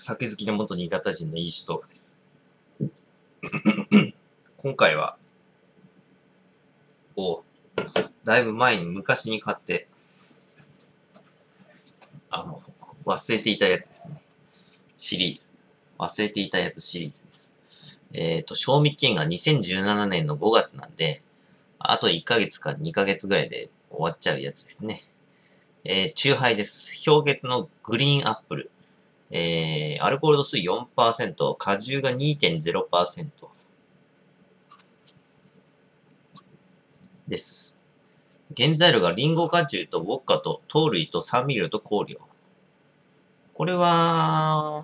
酒好きの元新潟人の石動画です。今回は、だいぶ前に昔に買って、忘れていたやつですね。シリーズ。忘れていたやつシリーズです。賞味期限が2017年の5月なんで、あと1ヶ月か2ヶ月ぐらいで終わっちゃうやつですね。チューハイです。氷結のグリーンアップル。アルコール度数 4%、果汁が 2.0% です。原材料がリンゴ果汁とウォッカと糖類と酸味料と香料。これは、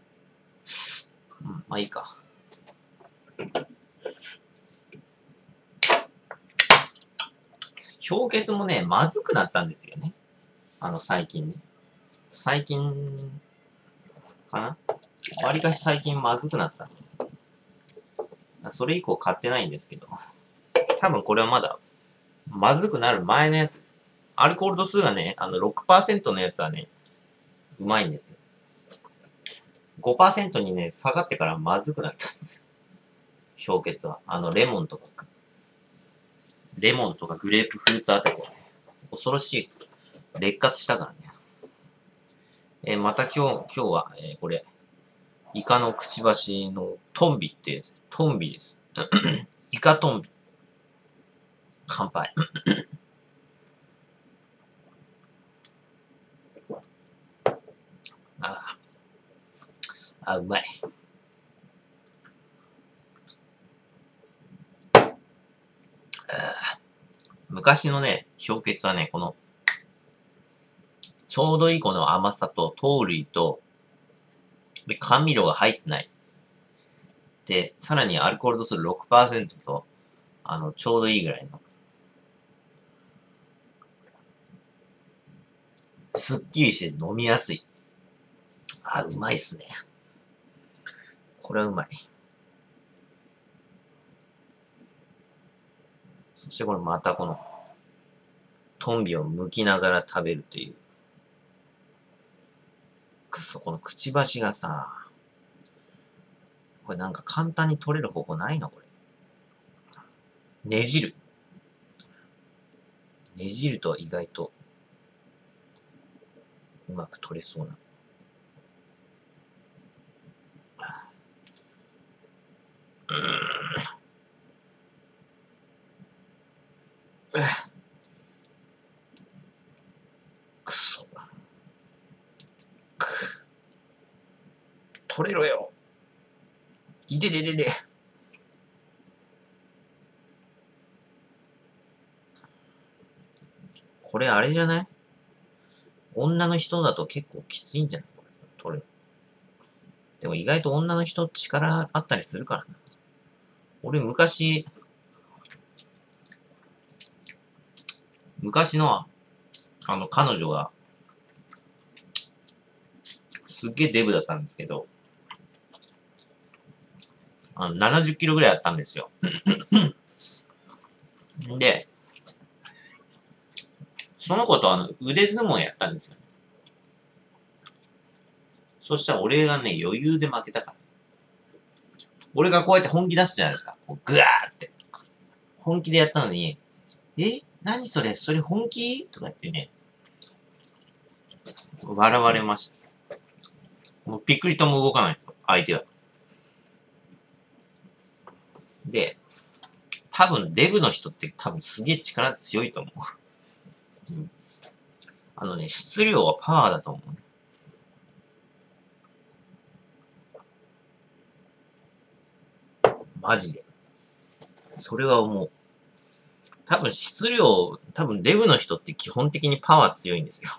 まあいいか。氷結もね、まずくなったんですよね。最近ね。最近、かな？わりかし最近まずくなった。それ以降買ってないんですけど。多分これはまだ、まずくなる前のやつです。アルコール度数がね、6% のやつはね、うまいんですよ。5% にね、下がってからまずくなったんですよ。氷結は。レモンとかグレープフルーツあたりはね、恐ろしい、劣化したからね。また今日は、これ、イカのくちばしのトンビってやつです。トンビです。イカトンビ。乾杯。うまい。昔のね、氷結はね、この、ちょうどいいこの甘さと糖類と、で、甘味料が入ってない。で、さらにアルコール度数 6% と、ちょうどいいぐらいの。すっきりして飲みやすい。うまいっすね。これはうまい。そしてこれまたこの、トンビを剥きながら食べるという。このくちばしがさ、これなんか簡単に取れる方法ないのこれ。ねじる。ねじると意外と、うまく取れそうな。くそ。取れろよ。いでででで。これあれじゃない？女の人だと結構きついんじゃないこれ。取れる。でも意外と女の人力あったりするからな。俺昔の、彼女が、すっげえデブだったんですけど、70キロぐらいあったんですよ。で、その子と腕相撲やったんですよ。そしたら俺がね、余裕で負けたから。俺がこうやって本気出すじゃないですか。こうグワーって。本気でやったのに、何それ本気とか言ってね、笑われました。もうびっくりとも動かない人、相手は。で、多分デブの人って多分すげえ力強いと思う。質量はパワーだと思う。マジで。それは思う。多分デブの人って基本的にパワー強いんですよ。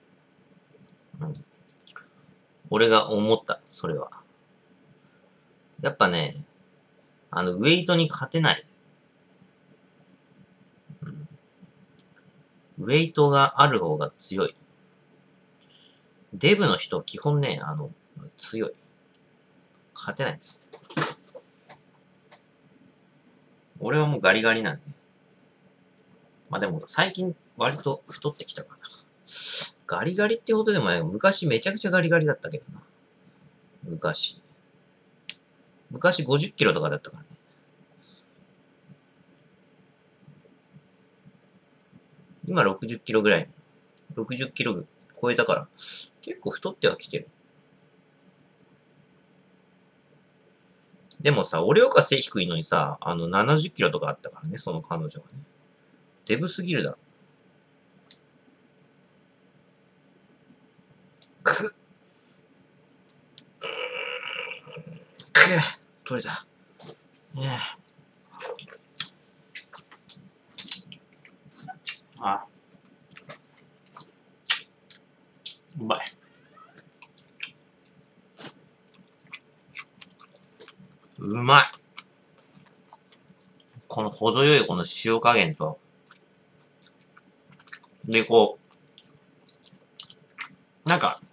俺が思った、それは。やっぱね、ウェイトに勝てない。ウェイトがある方が強い。デブの人、基本ね、強い。勝てないです。俺はもうガリガリなんで。まあでも、最近割と太ってきたかな。ガリガリってほどでもない。昔めちゃくちゃガリガリだったけどな。 昔。昔50キロとかだったからね。今60キロぐらい。60キロ超えたから、結構太ってはきてる。でもさ、俺よか背低いのにさ、70キロとかあったからね、その彼女はね。デブすぎるだろ。くっ。取れた。ねえ。あ。うまい。うまい。この程よいこの塩加減と、で、こう、なんか、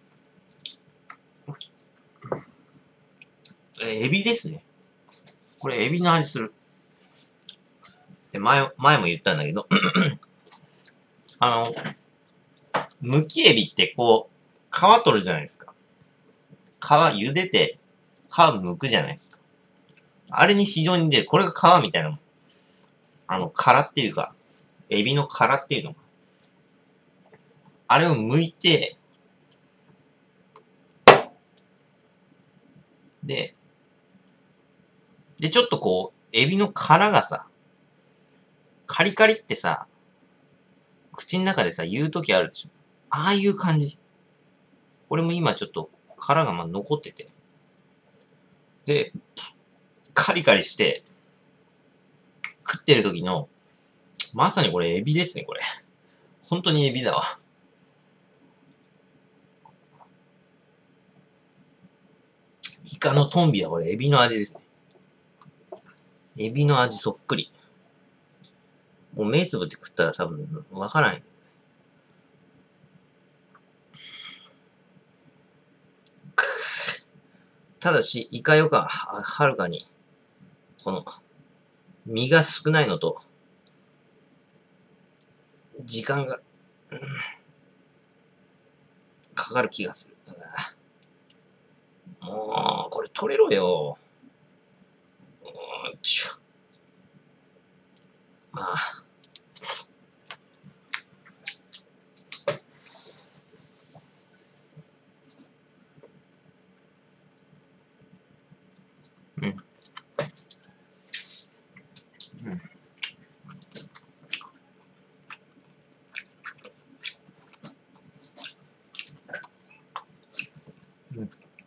エビですね。これエビの味する。で、前も言ったんだけど、むきエビってこう、皮取るじゃないですか。皮茹でて、皮剥くじゃないですか。あれに非常に出る。これが皮みたいなもん。殻っていうか、エビの殻っていうの。あれを剥いて、で、ちょっとこう、エビの殻がさ、カリカリってさ、口の中でさ、言うときあるでしょ。ああいう感じ。これも今ちょっと殻が残ってて。で、カリカリして、食ってる時の、まさにこれエビですね、これ。本当にエビだわ。イカのトンビはこれエビの味ですね。エビの味そっくり。もう目つぶって食ったら多分わからない。ただし、イカよかはるかに、この、身が少ないのと、時間が、かかる気がする。もう、これ取れろよ。まあ。うん。うん。うん。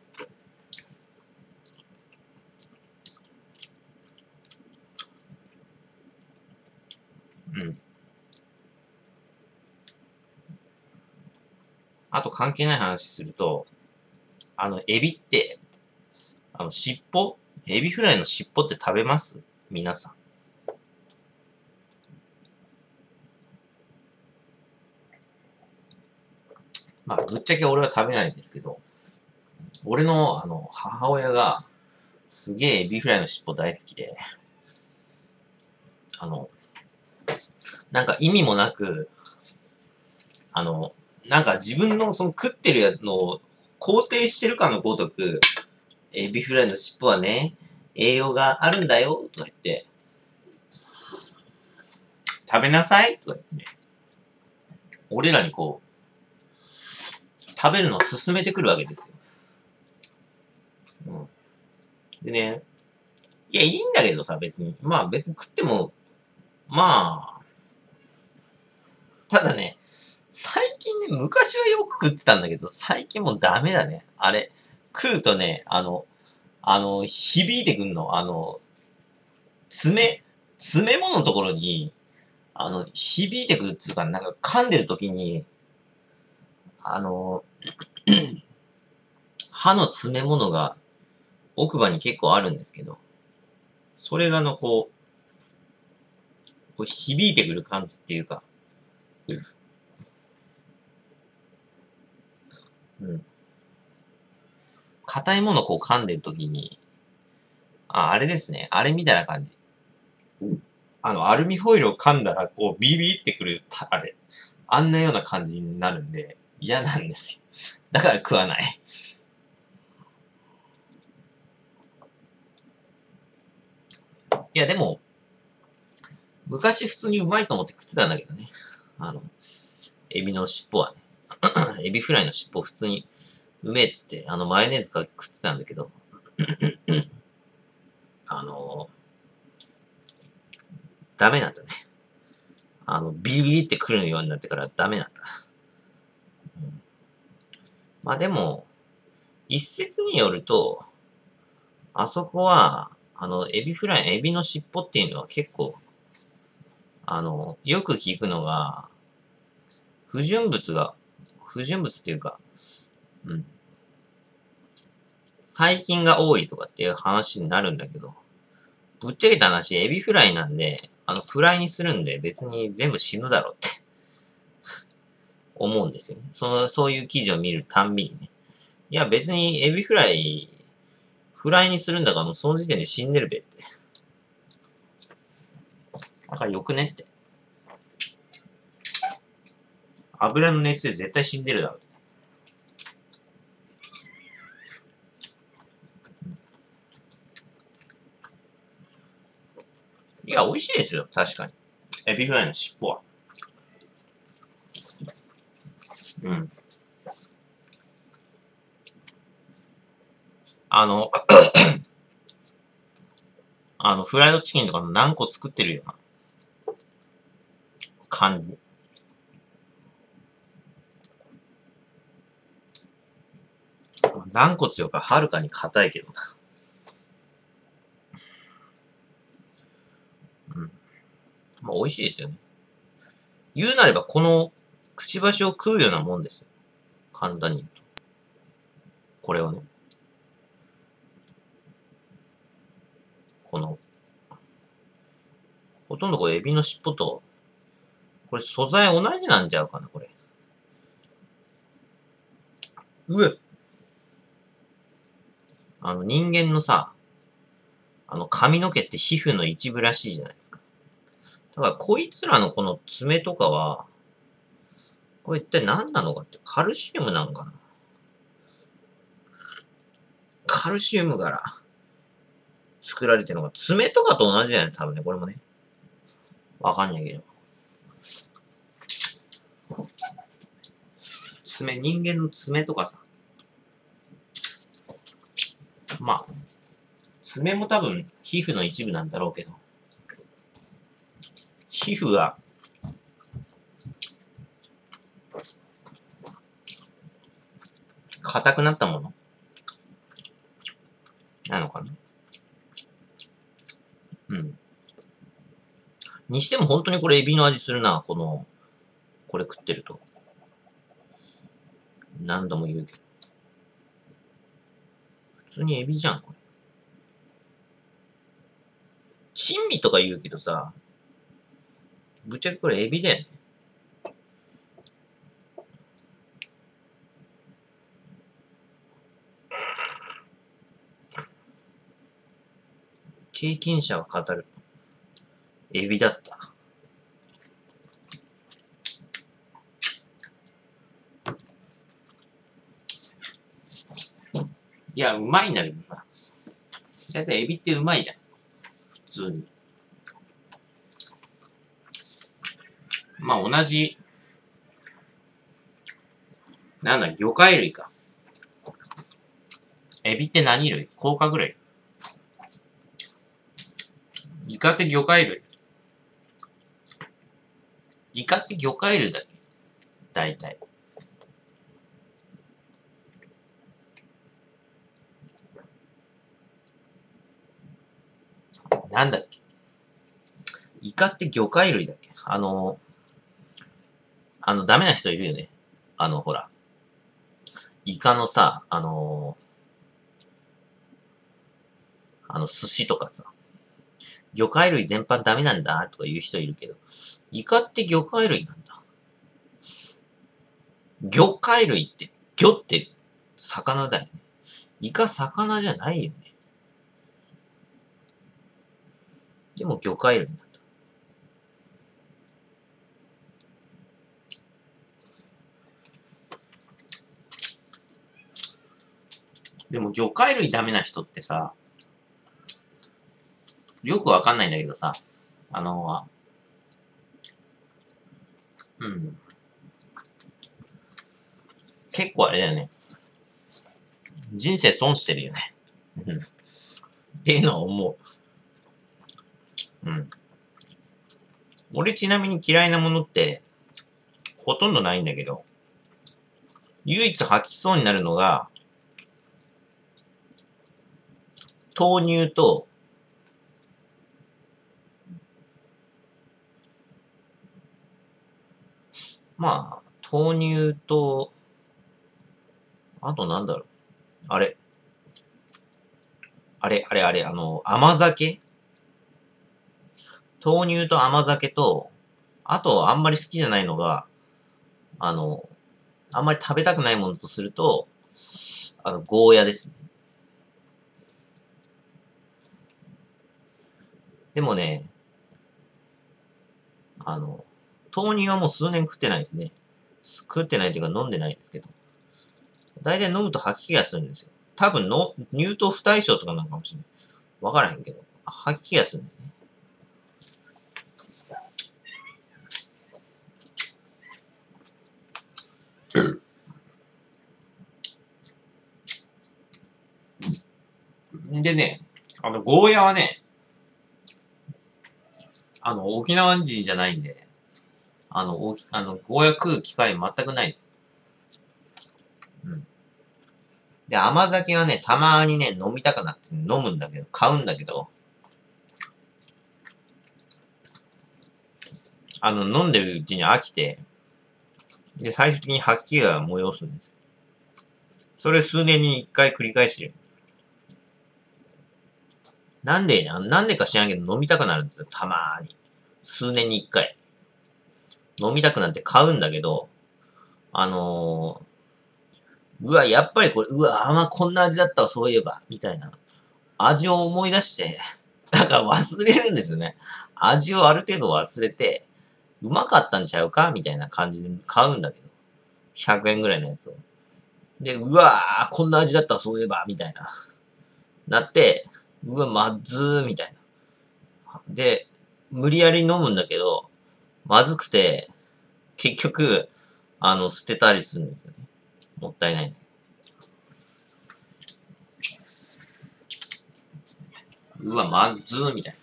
うん。あと関係ない話すると、エビって、尻尾エビフライの尻尾って食べます皆さん。まあ、ぶっちゃけ俺は食べないんですけど、俺の、母親が、すげえエビフライの尻尾大好きで、なんか意味もなく、なんか自分のその食ってるやつのを肯定してるかのごとく、エビフライの尻尾はね、栄養があるんだよ、とか言って、食べなさいとか言ってね、俺らにこう、食べるのを勧めてくるわけですよ。うん。でね、いや、いいんだけどさ、別に。まあ別に食っても、まあ、ただね、最近ね、昔はよく食ってたんだけど、最近もうダメだね。あれ、食うとね、響いてくんの。詰め物のところに、響いてくるっつうか、なんか噛んでる時に、あの、歯の詰め物が奥歯に結構あるんですけど、それがこう響いてくる感じっていうか、うん。硬いものをこう噛んでる時に、あれですね。あれみたいな感じ。アルミホイルを噛んだら、こう、ビビってくる、あれ。あんなような感じになるんで、嫌なんですよ。だから食わない。 いや、でも、昔普通にうまいと思って食ってたんだけどね。エビの尻尾はね。エビフライの尻尾普通にうめえっつって、マヨネーズかけて食ってたんだけど、ダメなんだね。ビビってくるようになってからダメなんだ。うん、まあでも、一説によると、あそこは、エビフライ、エビの尻尾っていうのは結構、よく聞くのが、不純物っていうか、うん、細菌が多いとかっていう話になるんだけど、ぶっちゃけた話、エビフライなんで、フライにするんで別に全部死ぬだろうって思うんですよね。そういう記事を見るたんびにね。いや別にエビフライ、フライにするんだからもうその時点で死んでるべって。だからよくねって。油の熱で絶対死んでるだろう。いや、美味しいですよ。確かに。エビフライの尻尾は。うん。フライドチキンとかの何個作ってるような感じ。軟骨よりかはるかに硬いけどな。うん。まあ、美味しいですよね。言うなればこのくちばしを食うようなもんですよ。簡単に言うと。これをね。この、ほとんどこれエビの尻尾と、これ素材同じなんちゃうかな、これ。うえ人間のさ、髪の毛って皮膚の一部らしいじゃないですか。だからこいつらのこの爪とかは、これ一体何なのかって、カルシウムなんかな。カルシウムから作られてるのが、爪とかと同じだよね、多分ね、これもね。わかんないけど。人間の爪とかさ。まあ、爪も多分皮膚の一部なんだろうけど。皮膚が、硬くなったものなのかな。うん。にしても本当にこれエビの味するな、これ食ってると。何度も言うけど。普通にエビじゃん、これ。珍味とか言うけどさ、ぶっちゃけこれエビだよね。経験者は語る。エビだった。いや、うまいんだけどさ。だいたいエビってうまいじゃん。普通に。まあ同じ、なんだ、魚介類か。エビって何類？甲殻類。イカって魚介類。イカって魚介類だっけ？大体。なんだっけ？イカって魚介類だっけ？ダメな人いるよね。ほら。イカのさ、寿司とかさ。魚介類全般ダメなんだとか言う人いるけど、イカって魚介類なんだ。魚介類って、魚って魚だよね。イカ魚じゃないよね。でも魚介類なんだ。でも魚介類ダメな人ってさ、 よくわかんないんだけどさ、うん。結構あれだよね。人生損してるよね。うん。っていうのは思う。うん。俺ちなみに嫌いなものって、ほとんどないんだけど、唯一吐きそうになるのが、豆乳と、まあ、豆乳と、あとなんだろう。あれ。甘酒豆乳と甘酒と、あとあんまり好きじゃないのが、あの、あんまり食べたくないものとすると、ゴーヤですね。でもね、あの、豆乳はもう数年食ってないですね。食ってないというか飲んでないんですけど。大体飲むと吐き気がするんですよ。多分の、乳糖不対症とかなのかもしれない。わからへんけど。吐き気がするんだよね。でね、ゴーヤはね、沖縄人じゃないんで、ゴーヤ食う機会全くないです。うん。で、甘酒はね、たまにね、飲みたくなって飲むんだけど、買うんだけど、飲んでるうちに飽きて、で、最終的に吐き気が催すんですよ。それ数年に一回繰り返してる。なんでか知らんけど飲みたくなるんですよ、たまーに。数年に一回。飲みたくなって買うんだけど、あのうわ、やっぱりこれ、うわ、こんな味だったわ、そういえば、みたいな。味を思い出して、だから忘れるんですよね。味をある程度忘れて、うまかったんちゃうかみたいな感じで買うんだけど。100円ぐらいのやつを。で、うわー、こんな味だったわ、そういえば、みたいな。なって、うわ、まずー、みたいな。で、無理やり飲むんだけど、まずくて、結局、捨てたりするんですよね。もったいない。うわ、まずー、みたいな。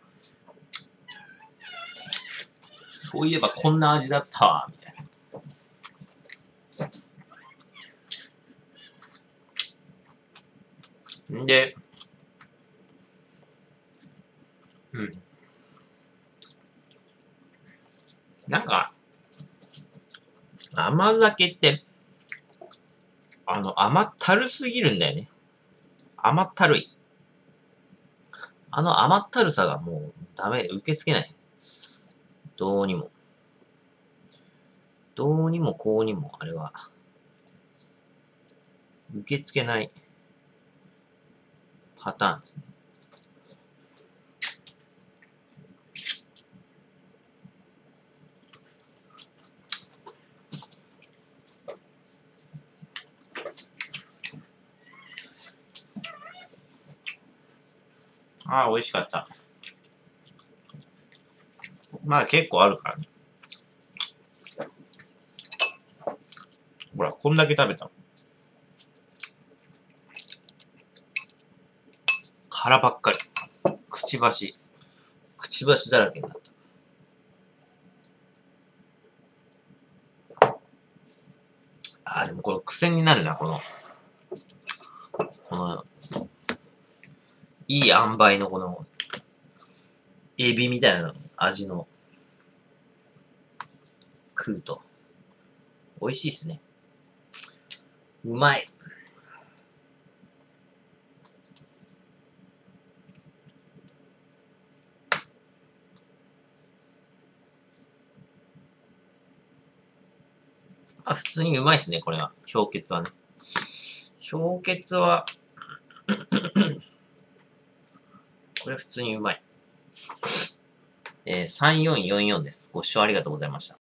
そういえばこんな味だったわ、みたいな。んで、うん。なんか、甘酒って、甘ったるすぎるんだよね。甘ったるい。甘ったるさがもうダメ、受け付けない。どうにも。どうにもこうにも、あれは、受け付けないパターンですね。ああ、美味しかった。まあ結構あるからね。ほら、こんだけ食べたの。殻ばっかり。くちばし。くちばしだらけになった。ああ、でもこの癖になるな、この、いい塩梅のこの、エビみたいな味の、食うと。美味しいっすね。うまい。あ、普通にうまいっすね、これは。氷結はね。氷結は、これ普通にうまい。3444です。ご視聴ありがとうございました。